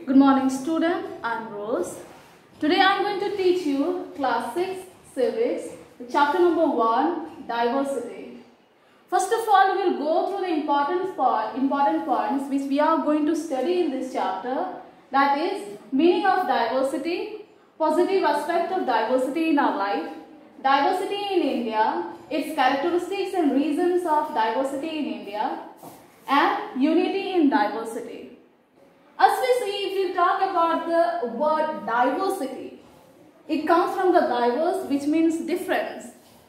Good morning student, I am Rose. Today I am going to teach you class 6 civics, chapter number 1, diversity. First of all, we will go through the important points which we are going to study in this chapter, that is meaning of diversity, positive aspect of diversity in our life, diversity in India, its characteristics and reasons of diversity in India, and unity in diversity. As we see, if we talk about the word diversity, it comes from the diverse, which means difference.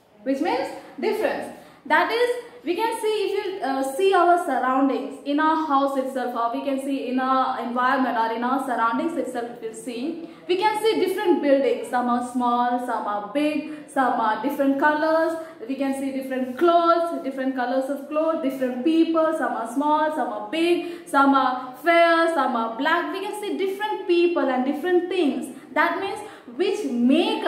That is, we can see, if you see our surroundings in our house itself, or we can see in our environment or in our surroundings itself, we can see different buildings. Some are small, some are big, some are different colors. We can see different clothes, different colors of clothes, different people. Some are small, some are big, some are fair, some are black. We can see different people and different things. That means which make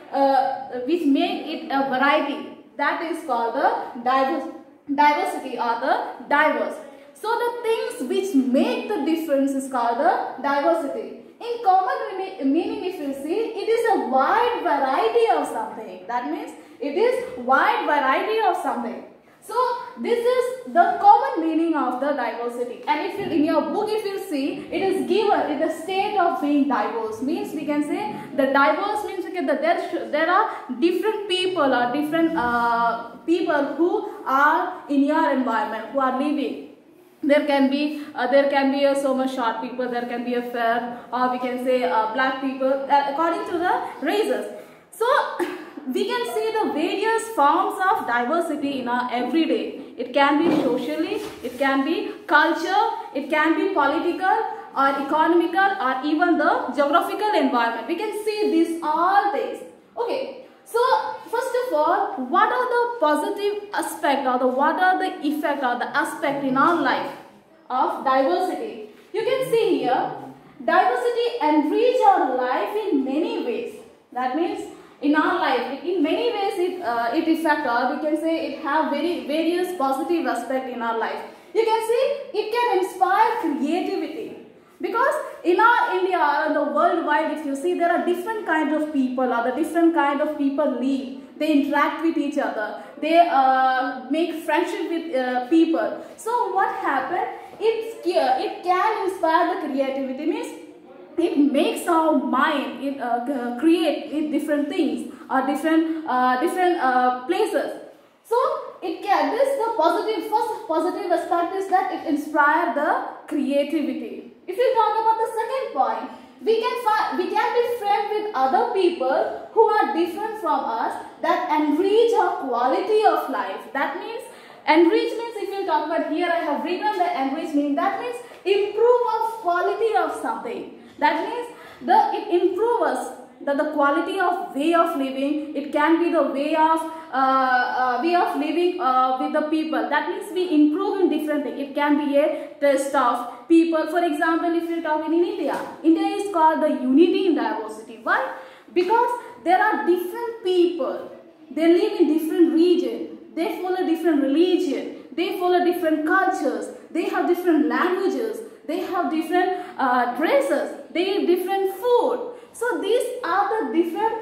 it a variety. That is called the diversity or the diverse. So the things which make the difference is called the diversity. In common meaning, if you see, it is a wide variety of something. That means it is wide variety of something. So this is the common meaning of the diversity. And if you, in your book, if you see, it is given in the state of being diverse. Means we can say the diverse means that there are different people or different people who are in your environment, who are living. There can be so much short people, there can be a fair, or we can say black people, according to the races. So we can see the various forms of diversity in our everyday. It can be socially, it can be culture, it can be political or economical or even the geographical environment. We can see these all things. Okay. So first of all, what are the positive aspect or what are the effect or the aspect in our life of diversity? You can see here, diversity enrich our life in many ways. That means in our life, in many ways it affects, or we can say it have various positive aspect in our life. You can see it can inspire creativity. Because in our India and the worldwide, if you see, there are different kinds of people, or the different kind of people live. They interact with each other. They make friendship with people. So what happens? It can inspire the creativity. Means it makes our mind create different things or different places. So it can. This the first positive aspect is that it inspires the creativity. If we talk about the second point, we can be friends with other people who are different from us, that enrich our quality of life. That means enrich means, if you talk about here, I have written the enrich meaning. That means improve our quality of something. That means it improves us. The quality of way of living. It can be the way of living with the people. That means we improve in different things. It can be a test of people. For example, if you talk in India is called the unity in diversity. Why? Because there are different people. They live in different regions. They follow different religion. They follow different cultures. They have different languages. They have different dresses. They eat different food. So these are the different,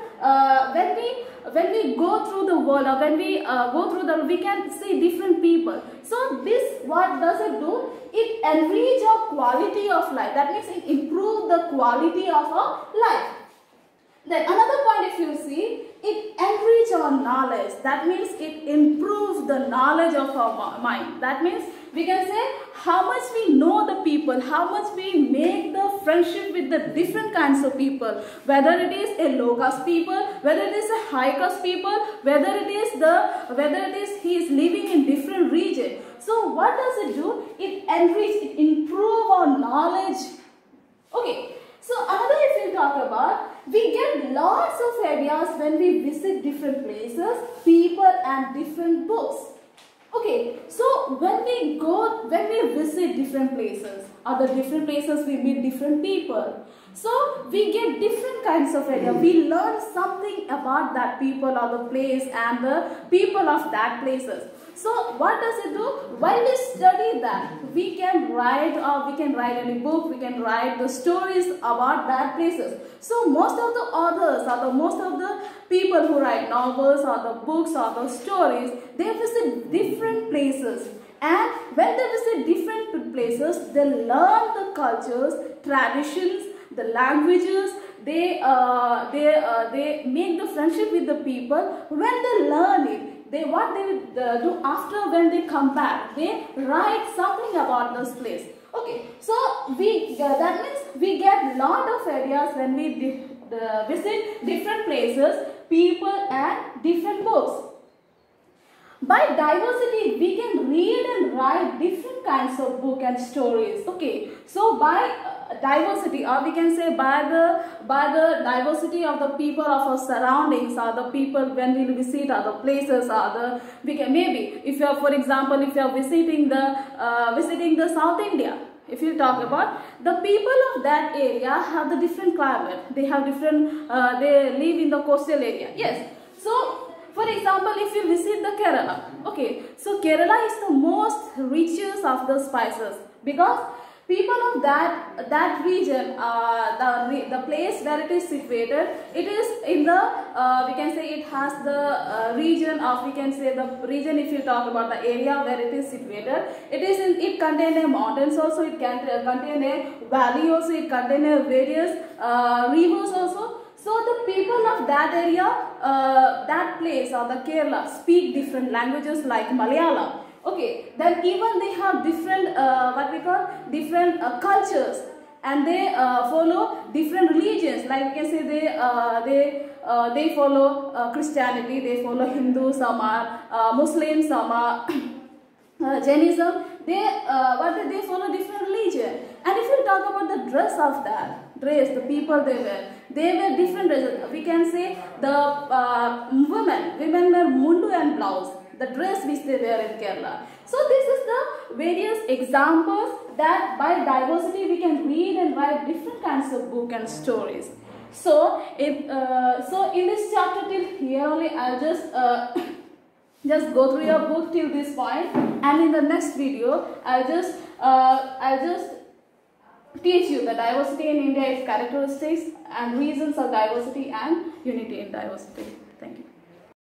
when we go through the world, or when we go through the, we can see different people. So this, what does it do? It enrich our quality of life. That means it improves the quality of our life. Then another point, if you see, it enriches our knowledge. That means it improves the knowledge of our mind. That means we can say how much we know the people, how much we make the friendship with the different kinds of people, whether it is a low caste people, whether it is a high caste people, whether it is he is living in different region. So what does it do? It enriches, it improves our knowledge. Okay. So another, if you talk about, we get lots of ideas when we visit different places, people and different books. Okay, so when we visit different places, other different places, we meet different people. So we get different kinds of ideas. We learn something about that people or the place and the people of that places. So what does it do? While we study that, we can write any book, we can write the stories about that places. So most of the authors or most of the people who write novels or the books or the stories, they visit different places. And when they visit different places, they learn the cultures, traditions, the languages. They make the friendship with the people. When they learn it, what they do after, when they come back, they write something about this place. Okay, so that means we get lot of ideas when we visit different places, people, and different books. By diversity, we can read and write different kinds of book and stories. Okay, so by diversity, or we can say by the diversity of the people of our surroundings, or the people when we visit other places, or we can, maybe if you are, for example, if you are visiting the South India. If you talk about the people of that area have the different climate, they have different, they live in the coastal area. Yes, so for example, if you visit the Kerala, okay, so Kerala is the most richest of the spices, because people of that region, the place where it is situated, it is in the, we can say it has the region of, we can say the region, if you talk about the area where it is situated, it contains a mountains also, it can contain a valley also, it contains various rivers also. So the people of that area, that place or the Kerala speak different languages like Malayalam. Okay, then even they have different, what we call, different cultures, and they follow different religions. Like we can say they follow Christianity, they follow Hindu, some are Muslims, some are Jainism. They follow different religion. And if you talk about the dress of that dress, the people they wear different dresses. We can say the women wear mundu and blouse, the dress which they wear in Kerala. So this is the various examples that by diversity we can read and write different kinds of book and stories. So in this chapter till here only, I'll just go through your book till this point, and in the next video I'll just teach you the diversity in India, its characteristics and reasons of diversity and unity in diversity.